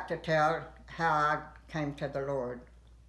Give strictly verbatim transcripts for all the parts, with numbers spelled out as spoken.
like to tell how I came to the Lord,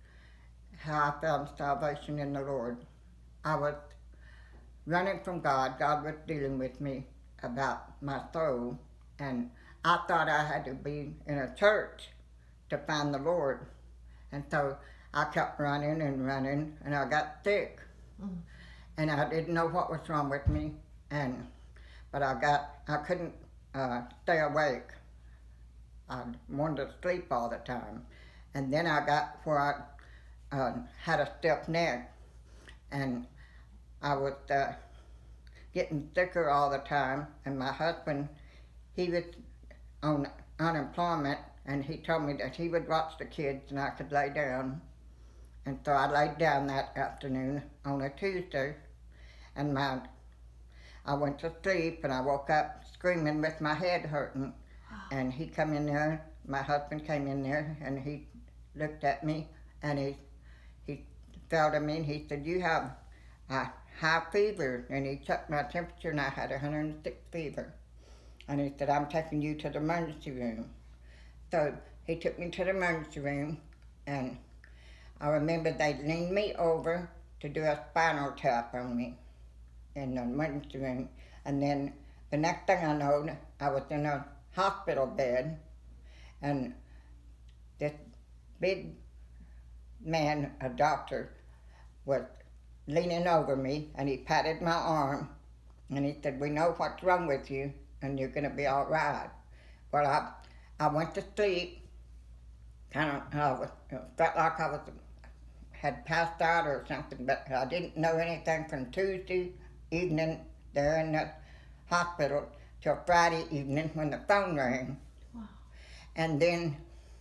how I found salvation in the Lord. I was running from God. God was dealing with me about my soul, and I thought I had to be in a church to find the Lord. And so I kept running and running, and I got sick. Mm. And I didn't know what was wrong with me, and but I got I couldn't uh, stay awake. I wanted to sleep all the time. And then I got where I uh, had a stiff neck, and I was uh, getting sicker all the time. And my husband, he was on unemployment, and he told me that he would watch the kids and I could lay down. And so I laid down that afternoon on a Tuesday, and my I went to sleep, and I woke up screaming with my head hurting. And he come in there, my husband came in there, and he looked at me, and he he felt at me, and he said, "You have a high fever." And he checked my temperature, and I had one hundred six fever. And he said, "I'm taking you to the emergency room." So he took me to the emergency room, and I remember they leaned me over to do a spinal tap on me in the emergency room. And then the next thing I know, I was in a hospital bed, and this big man, a doctor, was leaning over me, and he patted my arm, and he said, "We know what's wrong with you, and you're going to be all right." Well, I, I went to sleep, kind of, I was, felt like I was, had passed out or something, but I didn't know anything from Tuesday evening there in the hospital till Friday evening when the phone rang. Wow. And then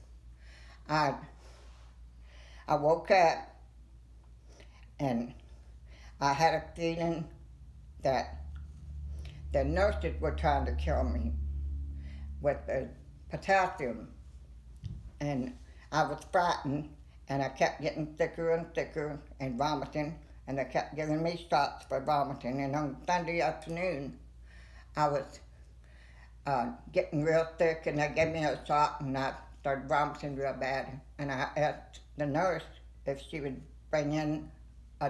I, I woke up, and I had a feeling that the nurses were trying to kill me with the potassium. And I was frightened, and I kept getting thicker and thicker and vomiting, and they kept giving me shots for vomiting. And on Sunday afternoon, I was uh, getting real sick, and they gave me a shot, and I started vomiting real bad. And I asked the nurse if she would bring in a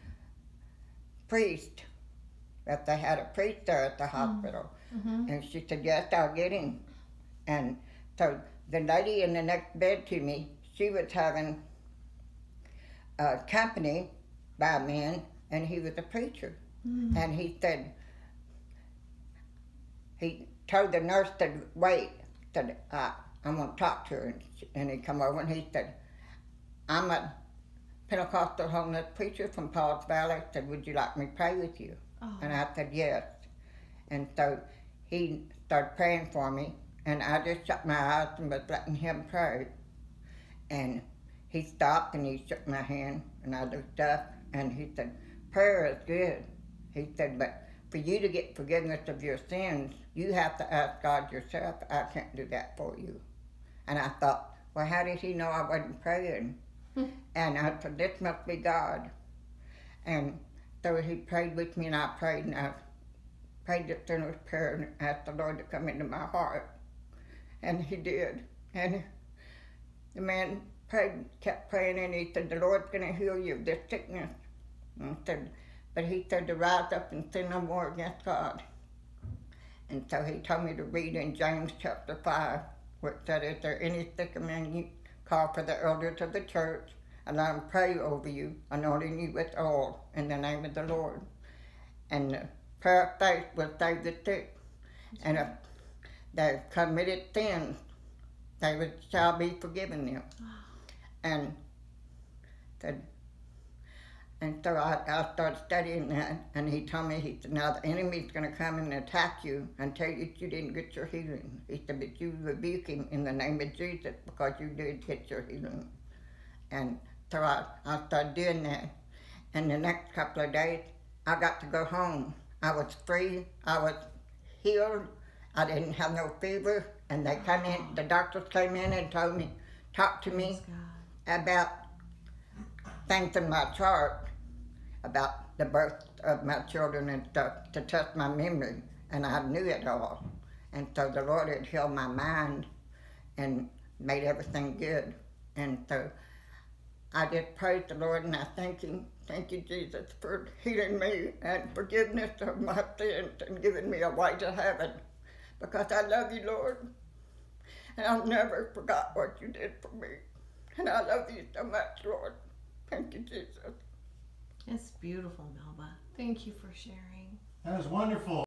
priest, if they had a priest there at the hospital. Mm-hmm. And she said, "Yes, I'll get him." And so the lady in the next bed to me, she was having uh, company by a man, and he was a preacher. Mm-hmm. And he said, he told the nurse to wait, said, uh, "I'm going to talk to her." And, she, and he come over, and he said, "I'm a Pentecostal holiness preacher from Pauls Valley." Said, "Would you like me to pray with you?" Oh. And I said, "Yes." And so he started praying for me, and I just shut my eyes and was letting him pray. And he stopped, and he shook my hand, and I looked up, and he said, "Prayer is good." He said, "But for you to get forgiveness of your sins, you have to ask God yourself. I can't do that for you." And I thought, well, how did he know I wasn't praying? And I said, "This must be God." And so he prayed with me, and I prayed, and I prayed the sinner's prayer and asked the Lord to come into my heart. And he did. And the man prayed, kept praying, and he said, "The Lord's going to heal you of this sickness." And I said, but he said to rise up and sin no more against God. And so he told me to read in James chapter five, where it said, "Is there any sick among you? Call for the elders of the church, and let them pray over you, anointing you with oil in the name of the Lord. And the prayer of faith will save the sick. And if they've committed sins, they would, shall be forgiven them." And the, and so I, I started studying that, and he told me, he said, "Now the enemy's going to come and attack you and tell you that you didn't get your healing." He said, "But you rebuke him in the name of Jesus because you did get your healing." And so I, I started doing that. And the next couple of days, I got to go home. I was free. I was healed. I didn't have no fever. And they came in, the doctors came in and told me, talked to me about things in my chart, about the birth of my children and stuff, to test my memory. And I knew it all. And so the Lord had healed my mind and made everything good. And so I just praise the Lord and I thank Him. Thank you, Jesus, for healing me and forgiveness of my sins and giving me a way to heaven. Because I love you, Lord. And I'll never forget what you did for me. And I love you so much, Lord. Thank you, Jesus. It's beautiful, Melba. Thank you for sharing. That was wonderful.